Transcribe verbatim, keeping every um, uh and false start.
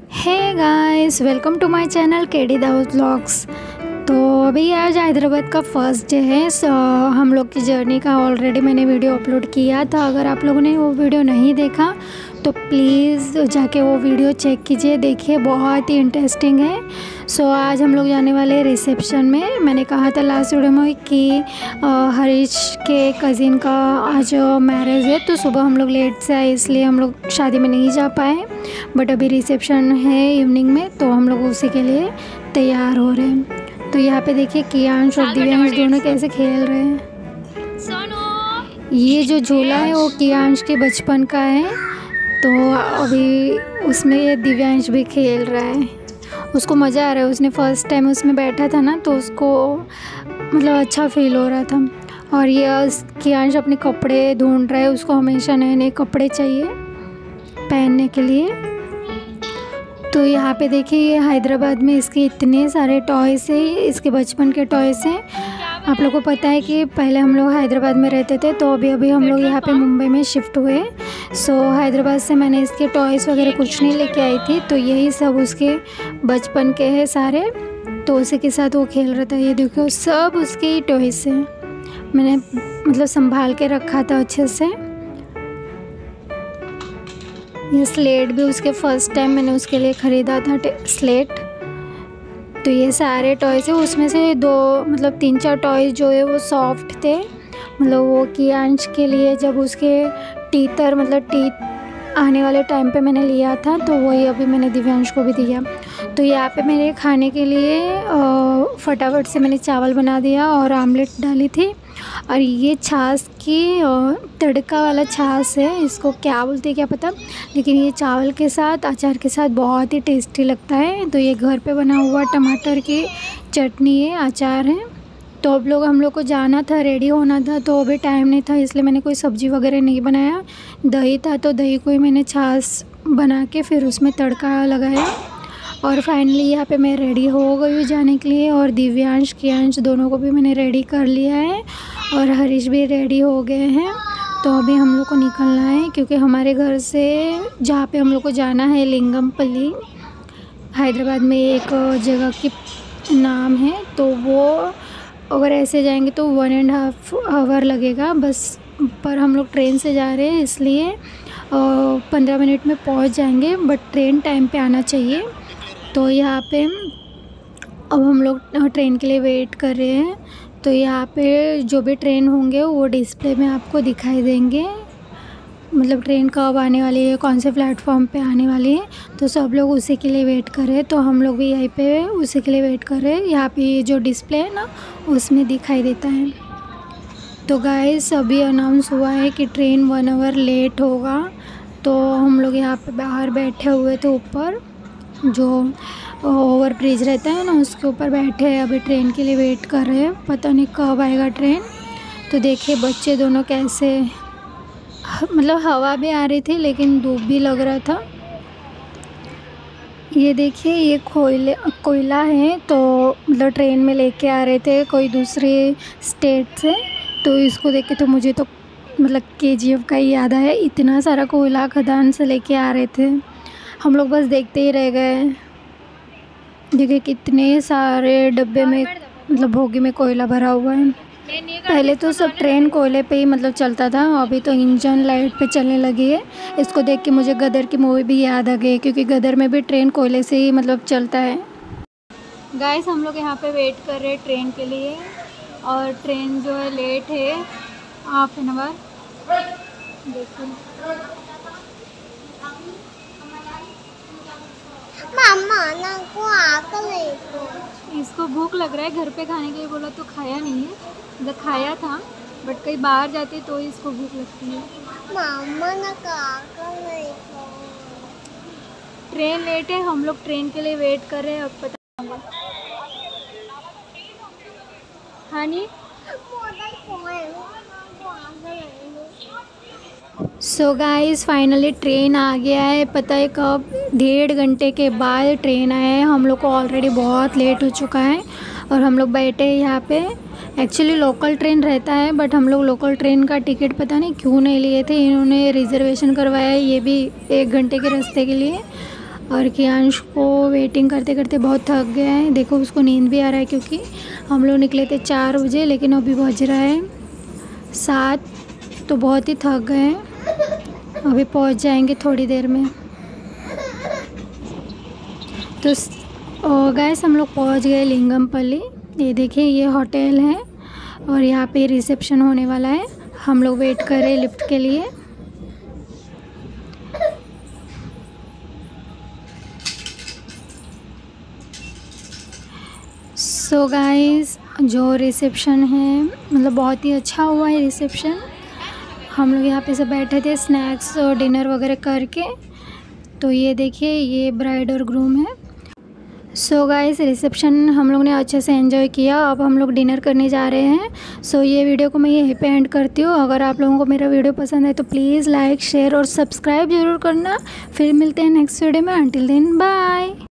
Hey guys, welcome to my channel KD Daud vlogs. तो अभी आज हैदराबाद का फर्स्ट डे है। सो हम लोग की जर्नी का ऑलरेडी मैंने वीडियो अपलोड किया था। अगर आप लोगों ने वो वीडियो नहीं देखा तो प्लीज़ जाके वो वीडियो चेक कीजिए, देखिए, बहुत ही इंटरेस्टिंग है। सो आज हम लोग जाने वाले हैं रिसेप्शन में। मैंने कहा था लास्ट वीडियो में कि हरीश के कज़िन का आज मैरिज है, तो सुबह हम लोग लेट से आए इसलिए हम लोग शादी में नहीं जा पाए। बट अभी रिसेप्शन है इवनिंग में, तो हम लोग उसी के लिए तैयार हो रहे हैं। तो यहाँ पे देखिए कियांश और दिव्यांश दोनों कैसे खेल रहे हैं। ये जो झूला है वो कियांश के बचपन का है, तो अभी उसमें ये दिव्यांश भी खेल रहा है। उसको मज़ा आ रहा है, उसने फ़र्स्ट टाइम उसमें बैठा था ना, तो उसको मतलब अच्छा फील हो रहा था। और ये कियांश अपने कपड़े ढूंढ रहा है, उसको हमेशा नए नए कपड़े चाहिए पहनने के लिए। तो यहाँ पे देखिए ये हैदराबाद में इसके इतने सारे टॉयज़ हैं, इसके बचपन के टॉयज़ हैं। आप लोगों को पता है कि पहले हम लोग हैदराबाद में रहते थे, तो अभी अभी हम लोग यहाँ पे मुंबई में शिफ्ट हुए। सो हैदराबाद से मैंने इसके टॉयज़ वगैरह कुछ नहीं लेके आई थी, तो यही सब उसके बचपन के हैं सारे। तो उसी के साथ वो खेल रहा था। ये देखो सब उसके ही टॉयज़ हैं, मैंने मतलब संभाल के रखा था अच्छे से। ये स्लेट भी उसके फर्स्ट टाइम मैंने उसके लिए ख़रीदा था स्लेट। तो ये सारे टॉयज़ है, उसमें से दो मतलब तीन चार टॉयज़ जो है वो सॉफ्ट थे। मतलब वो कियांश के लिए जब उसके टीथर मतलब टीथ आने वाले टाइम पे मैंने लिया था, तो वही अभी मैंने दिव्यांश को भी दिया। तो यहाँ पे मेरे खाने के लिए फटाफट से मैंने चावल बना दिया और आमलेट डाली थी। और ये छाछ की तड़का वाला छाछ है, इसको क्या बोलते हैं क्या पता, लेकिन ये चावल के साथ अचार के साथ बहुत ही टेस्टी लगता है। तो ये घर पे बना हुआ टमाटर की चटनी है, अचार है। तो अब लोग हम लोग को जाना था, रेडी होना था, तो अभी टाइम नहीं था, इसलिए मैंने कोई सब्ज़ी वगैरह नहीं बनाया। दही था तो दही को ही मैंने छाछ बना के फिर उसमें तड़का लगाया। और फाइनली यहाँ पे मैं रेडी हो गई हूँ जाने के लिए। और दिव्यांश कियांश दोनों को भी मैंने रेडी कर लिया है, और हरीश भी रेडी हो गए हैं। तो अभी हम लोग को निकलना है, क्योंकि हमारे घर से जहाँ पे हम लोग को जाना है लिंगमपल्ली, हैदराबाद में एक जगह की नाम है। तो वो अगर ऐसे जाएंगे तो वन एंड हाफ आवर लगेगा बस, पर हम लोग ट्रेन से जा रहे हैं इसलिए पंद्रह मिनट में पहुंच जाएंगे। बट ट्रेन टाइम पे आना चाहिए। तो यहाँ पे अब हम लोग ट्रेन के लिए वेट कर रहे हैं। तो यहाँ पे जो भी ट्रेन होंगे वो डिस्प्ले में आपको दिखाई देंगे, मतलब ट्रेन कब आने वाली है, कौन से प्लेटफॉर्म पे आने वाली है। तो सब लोग उसी के लिए वेट कर रहे हैं, तो हम लोग भी यहीं पे उसी के लिए वेट कर रहे हैं। यहाँ पे जो डिस्प्ले है ना उसमें दिखाई देता है। तो गाइस अभी अनाउंस हुआ है कि ट्रेन वन आवर लेट होगा। तो हम लोग यहाँ पे बाहर बैठे हुए थे, ऊपर जो ओवर ब्रिज रहता है ना उसके ऊपर बैठे हैं, अभी ट्रेन के लिए वेट कर रहे हैं, पता नहीं कब आएगा ट्रेन। तो देखिए बच्चे दोनों कैसे, मतलब हवा भी आ रही थी लेकिन धूप भी लग रहा था। ये देखिए ये कोयले कोयला है, तो मतलब ट्रेन में लेके आ रहे थे कोई दूसरे स्टेट से। तो इसको देख के तो मुझे तो मतलब केजीएफ का ही याद आया, इतना सारा कोयला खदान से लेके आ रहे थे। हम लोग बस देखते ही रह गए। देखिए कितने सारे डब्बे में मतलब भोगी में कोयला भरा हुआ है। पहले तो सब ट्रेन कोयले पे ही मतलब चलता था, अभी तो इंजन लाइट पे चलने लगी है। इसको देख के मुझे गदर की मूवी भी याद आ गई, क्योंकि गदर में भी ट्रेन कोयले से ही मतलब चलता है। गाइस हम लोग यहाँ पे वेट कर रहे हैं ट्रेन के लिए, और ट्रेन जो है लेट है हाफ एन आवर। देखिए मम्मा ना को आकर ले तो इसको भूख लग रहा है, घर पे खाने के लिए बोला तो खाया नहीं है, मतलब खाया था बट कहीं बाहर जाती तो इसको भूख लगती है। मम्मा ना आकर ले तो ट्रेन लेट है, हम लोग ट्रेन के लिए वेट कर रहे हैं। अब पता होगा हानी। सो गाइस फाइनली ट्रेन आ गया है, पता है कब, डेढ़ घंटे के बाद ट्रेन आया है। हम लोग को ऑलरेडी बहुत लेट हो चुका है और हम लोग बैठे हैं यहाँ पे। एक्चुअली लोकल ट्रेन रहता है, बट हम लोग लोकल ट्रेन का टिकट पता नहीं क्यों नहीं लिए थे। इन्होंने रिजर्वेशन करवाया है, ये भी एक घंटे के रास्ते के लिए। और कियांश को वेटिंग करते करते बहुत थक गया है। देखो उसको नींद भी आ रहा है क्योंकि हम लोग निकले थे चार बजे, लेकिन अभी बज रहा है सात, तो बहुत ही थक गए हैं। अभी पहुंच जाएंगे थोड़ी देर में। तो गाइस हम लोग पहुंच गए लिंगमपल्ली। ये देखिए ये होटल है और यहाँ पे रिसेप्शन होने वाला है। हम लोग वेट कर रहे हैं लिफ्ट के लिए। सो so गाइस जो रिसेप्शन है मतलब बहुत ही अच्छा हुआ है रिसेप्शन। हम लोग यहाँ पे सब बैठे थे स्नैक्स और डिनर वगैरह करके। तो ये देखिए ये ब्राइड और ग्रूम है। सो गाइस रिसेप्शन हम लोग ने अच्छे से एंजॉय किया। अब हम लोग डिनर करने जा रहे हैं। सो so, ये वीडियो को मैं यहीं पे एंड करती हूँ। अगर आप लोगों को मेरा वीडियो पसंद है तो प्लीज़ लाइक शेयर और सब्सक्राइब ज़रूर करना। फिर मिलते हैं नेक्स्ट वीडियो में। Until then bye.